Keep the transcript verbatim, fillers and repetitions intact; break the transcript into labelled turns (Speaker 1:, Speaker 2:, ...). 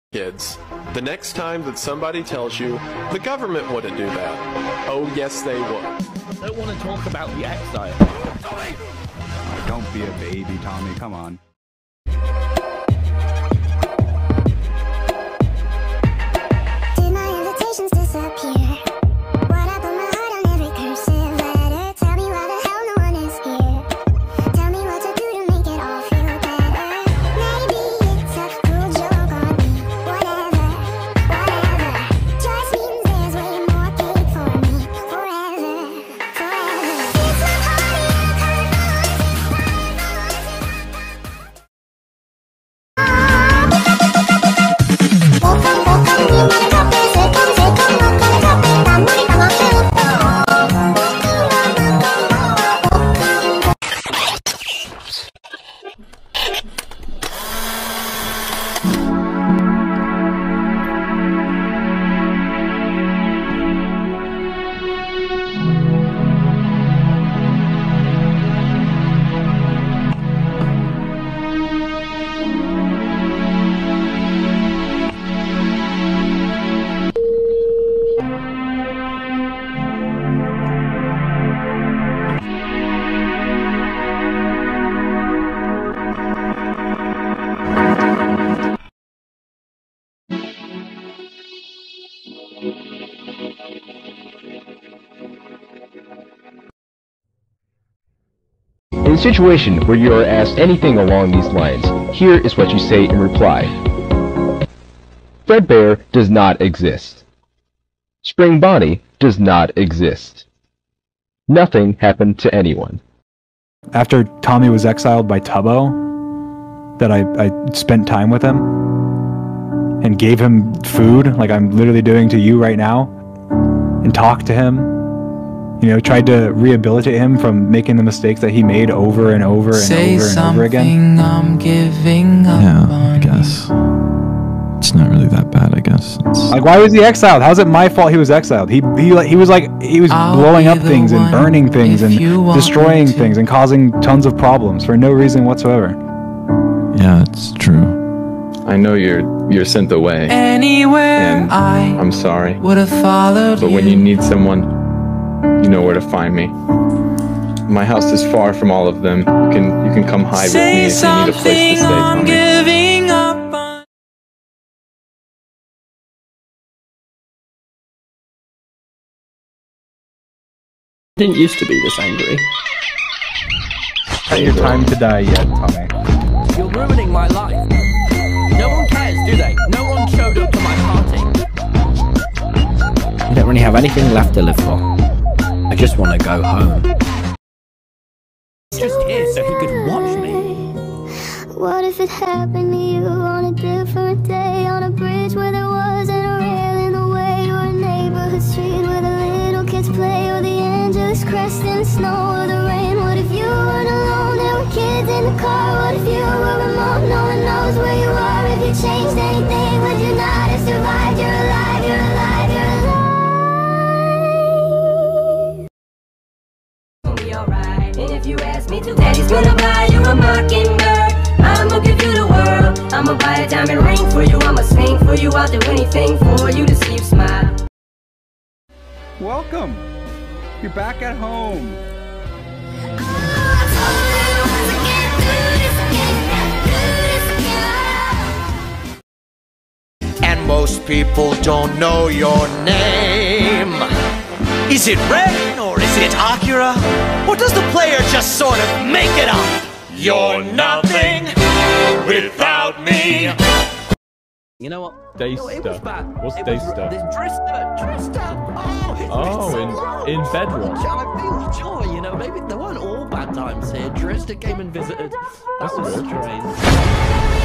Speaker 1: Kids, the next time that somebody tells you the government wouldn't do that, oh yes they would.
Speaker 2: I don't want to talk about the exile. Tommy!
Speaker 3: Oh, don't be a baby, Tommy. Come on.
Speaker 4: Did my invitations disappear? What I put my heart on every cursive letter? Tell me why the hell no one is here. Tell me what to do to make it all feel better. Maybe it's a cruel joke on me. Whatever, whatever. Just means there's way more cake for me. Forever, forever. It's my party and
Speaker 5: In a situation where you are asked anything along these lines, here is what you say in reply. Fredbear does not exist. Spring Bonnie does not exist. Nothing happened to anyone.
Speaker 3: After Tommy was exiled by Tubbo, that I, I spent time with him and gave him food, like I'm literally doing to you right now, and talked to him. You know, tried to rehabilitate him from making the mistakes that he made over and over and
Speaker 6: Say
Speaker 3: over and over again.
Speaker 6: I'm giving up
Speaker 7: Yeah,
Speaker 6: on
Speaker 7: I guess. It's not really that bad, I guess. It's...
Speaker 3: Like, why was he exiled? How's it my fault he was exiled? He he like he was like he was
Speaker 6: I'll
Speaker 3: blowing up
Speaker 6: be the
Speaker 3: things and
Speaker 6: one
Speaker 3: burning things
Speaker 6: if
Speaker 3: and
Speaker 6: you want
Speaker 3: destroying
Speaker 6: me to.
Speaker 3: things and causing tons of problems for no reason whatsoever.
Speaker 7: Yeah, it's true.
Speaker 8: I know you're you're sent away,
Speaker 6: Anywhere
Speaker 8: and
Speaker 6: I
Speaker 8: I'm sorry.
Speaker 6: would have followed
Speaker 8: But
Speaker 6: you.
Speaker 8: when you need someone, you know where to find me. My house is far from all of them. You can you can come hide with me
Speaker 6: Say
Speaker 8: if you need a place to
Speaker 6: something
Speaker 8: stay.
Speaker 6: I'm
Speaker 8: Tommy.
Speaker 6: giving up on.
Speaker 2: Didn't used to be this angry.
Speaker 3: Not your time to die yet, Tommy.
Speaker 2: You're ruining my life. No one cares, do they? No one showed up to my party.
Speaker 9: I don't really have anything left to live for. I just want to go home.
Speaker 2: Just here so he could watch me.
Speaker 4: what if it happened to you on a different day? On a bridge where there wasn't a rail in the way, or a neighborhood street where the little kids play, or the Angeles crest in the snow or the rain. What if you weren't alone? There were kids in the car. What if you were remote? No one knows where you are. If you changed anything, would you not have survived? You're alive, you're alive, you're alive.
Speaker 10: And if you ask me to, Daddy's gonna buy you a mockingbird. I'ma give you the world. I'ma buy a diamond ring for you. I'ma sing for you. I'll do anything for you to see you smile.
Speaker 3: Welcome. You're back at home.
Speaker 11: And most people don't know your name. Is it Ren or is it Akira? Or does the player just sort of make it up? You're nothing without me.
Speaker 2: You know what?
Speaker 12: Dasta.
Speaker 2: No, it was bad.
Speaker 12: What's
Speaker 2: it
Speaker 12: Dasta?
Speaker 2: Was, this drista, drista. Oh, it's
Speaker 12: Oh,
Speaker 2: so
Speaker 12: in-
Speaker 2: wrong.
Speaker 12: in Bedrock.
Speaker 2: I feel joy, you know. Maybe there weren't all bad times here. Drista came and visited. That
Speaker 12: That's
Speaker 2: was
Speaker 12: good.
Speaker 2: strange.